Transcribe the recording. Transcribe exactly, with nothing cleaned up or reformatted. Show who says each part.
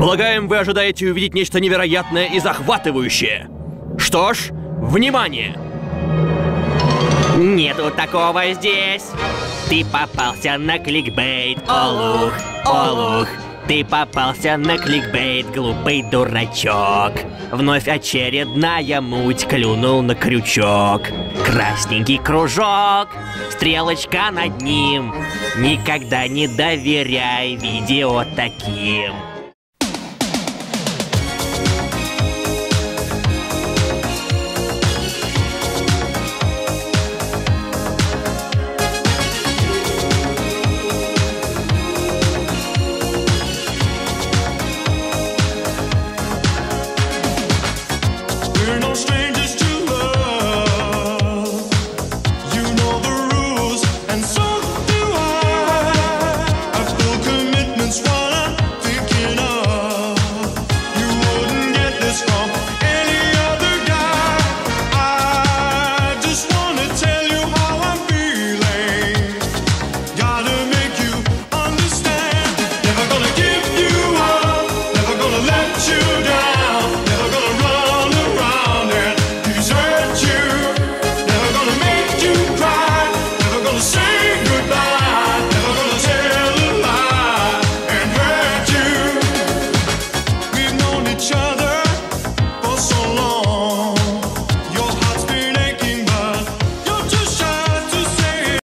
Speaker 1: Полагаем, вы ожидаете увидеть нечто невероятное и захватывающее. Что ж, внимание!
Speaker 2: Нету такого здесь. Ты попался на кликбейт, олух, олух. Ты попался на кликбейт, глупый дурачок. Вновь очередная муть, клюнул на крючок. Красненький кружок, стрелочка над ним. Никогда не доверяй видео таким.